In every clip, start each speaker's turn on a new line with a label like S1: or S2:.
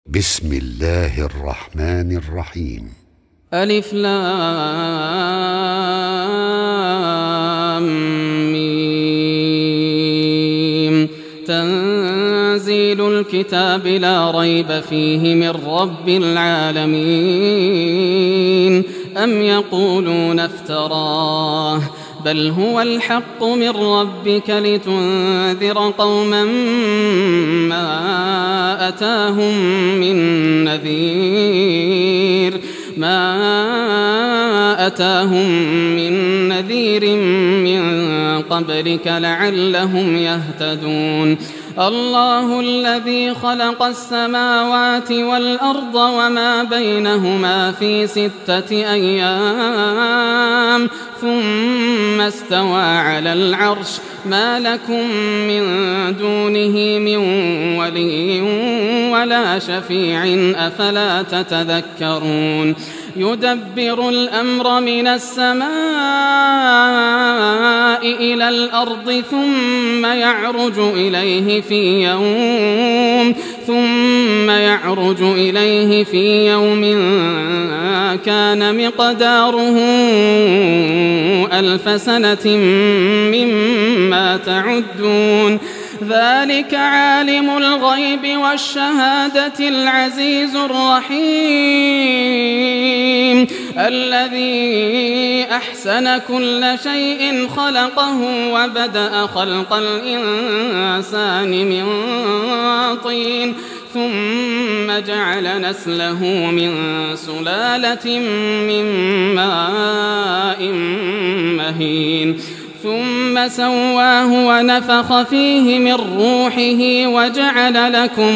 S1: بسم الله الرحمن الرحيم.
S2: ألف لام ميم. تنزيل الكتاب لا ريب فيه من رب العالمين. أم يقولون افتراه بل هو الحق من ربك لتنذر قوما ما أتاهم من نذير من قبلك لعلهم يهتدون. الله الذي خلق السماوات والأرض وما بينهما في 6 أيام ثم استوى على العرش ما لكم من دونه من ولي ولا شفيع أفلا تتذكرون. يدبر الأمر من السماء إلى الأرض ثم يعرج إليه في يوم كان مقداره 1000 سنة مما تعدون. ذلك عالم الغيب والشهادة العزيز الرحيم الذي أحسن كل شيء خلقه وبدأ خلق الإنسان من طين ثم جعل نسله من سلالة من ماء مهين ثم سواه ونفخ فيه من روحه وجعل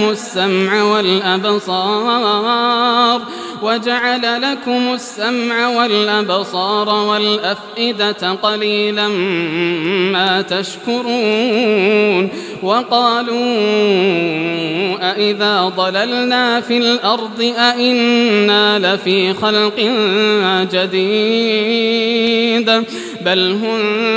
S2: لكم السمع والأبصار والأفئدة قليلا ما تشكرون. وقالوا أإذا ضللنا في الأرض أإنا لفي خلق جديد بل هم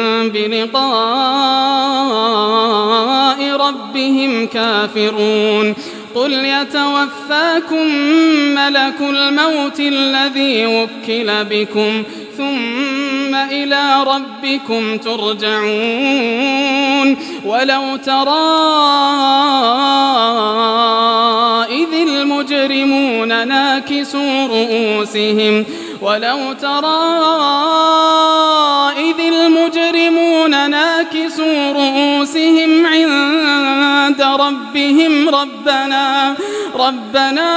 S2: بلقاء ربهم كافرون. قل يتوفاكم ملك الموت الذي وكل بكم ثم إلى ربكم ترجعون. ولو ترى إذ المجرمون ناكسوا رؤوسهم عند ربهم ربنا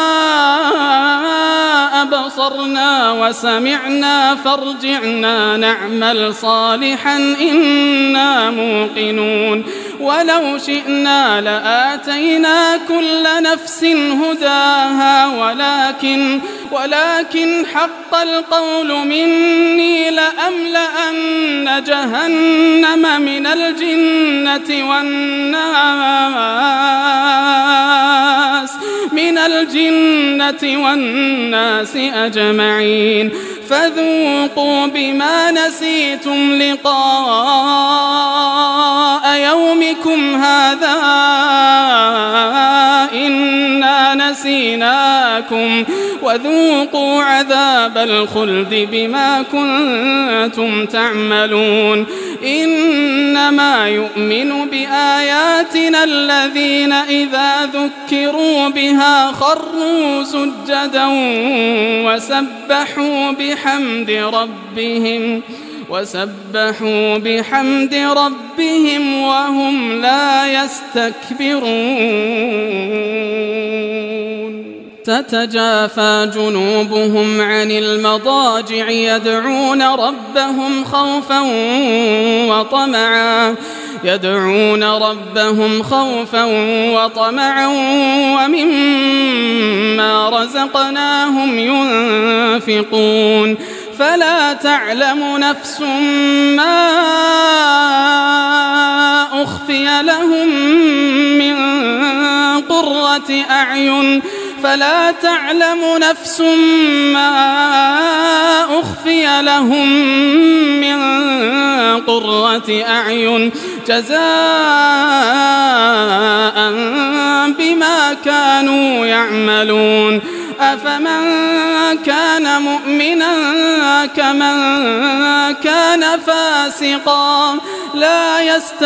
S2: أبصرنا وسمعنا فارجعنا نعمل صالحا إنا موقنون. ولو شئنا لآتينا كل نفس هداها ولكن حق القول مني لأملأن جهنم من الجنة والناس أجمعين. فذوقوا بما نسيتم لقاء يومكم هذا إنا نسيناكم وذوقوا عذاب الخلد بما كنتم تعملون. إنما يؤمن بآياتنا الذين إذا ذكروا بها خروا سجدا وسبحوا بحمد ربهم وهم لا يستكبرون. تتجافى جنوبهم عن المضاجع يدعون ربهم خوفا وطمعا ومما رزقناهم ينفقون. فلا تعلم نفس ما أخفي لهم من قرة أعين جزاء بما كانوا يعملون أفمن كان مؤمنا كمن كان فاسقا لا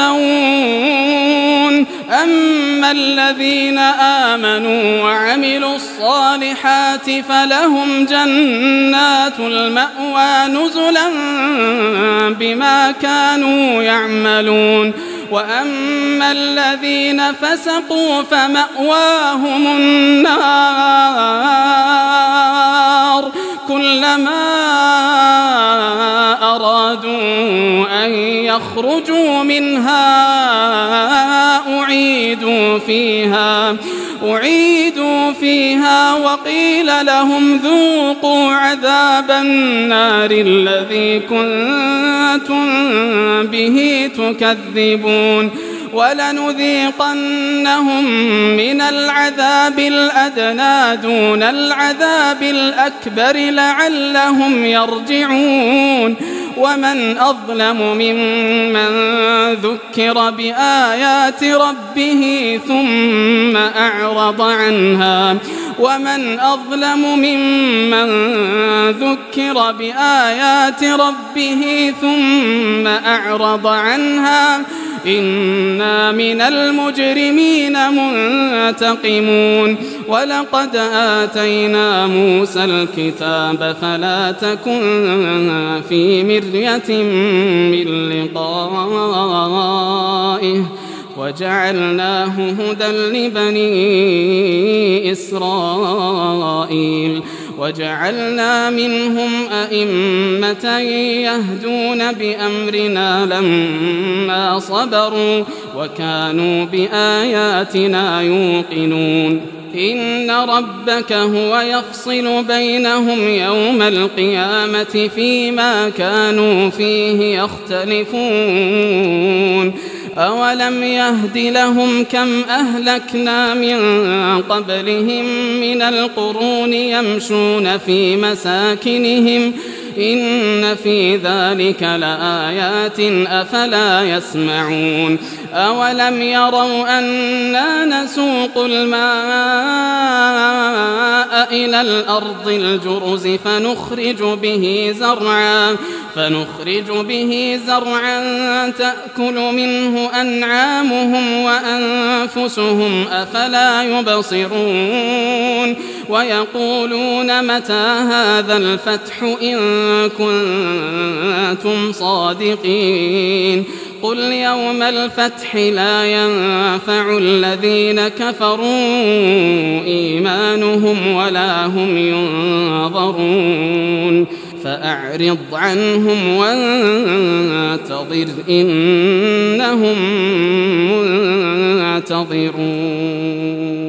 S2: يستوون أما الذين آمنوا وعملوا الصالحات فلهم جنات المأوى نزلا بما كانوا يعملون وأما الذين فسقوا فمأواهم النار كلما أرادوا أن يخرجوا منها أعيدوا فيها وقيل لهم ذوقوا عذاب النار الذي كنتم به تكذبون ولنذيقنهم من العذاب الأدنى دون العذاب الأكبر لعلهم يرجعون ومن أظلم ممن ذكر بآيات ربه ثم أعرض عنها ومن أظلم ممن ذكر بآيات ربه ثم أعرض عنها إنا من المجرمين منتقمون ولقد آتينا موسى الكتاب فلا تكن في مرية من لقائه وجعلناه هدى لبني إسرائيل وجعلنا منهم أئمة يهدون بأمرنا لما صبروا وكانوا بآياتنا يوقنون إن ربك هو يفصل بينهم يوم القيامة فيما كانوا فيه يختلفون أولم يهد لهم كم أهلكنا من قبلهم من القرون يمشون في مساكنهم إن في ذلك لآيات أفلا يسمعون أولم يروا أنا نسوق الماء إلى الأرض الجرز فنخرج به زرعا تأكل منه أنعامهم وأنفسهم أفلا يبصرون ويقولون متى هذا الفتح إن كنتم صادقين قل يوم الفتح لا ينفع الذين كفروا إيمانهم ولا هم ينظرون فأعرض عنهم وانتظر إنهم منتظرون